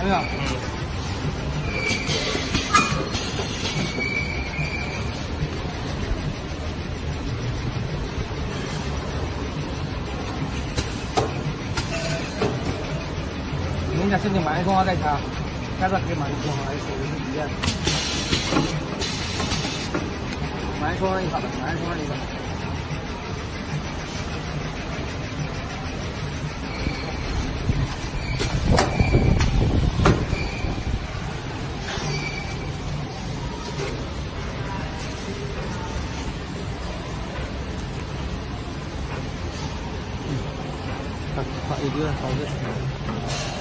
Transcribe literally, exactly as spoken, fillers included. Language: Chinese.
没有？人家申请买一空啊再查，下次可以买一空啊，还是手续一样。买一空一个，买一空一个。 好，一个好的。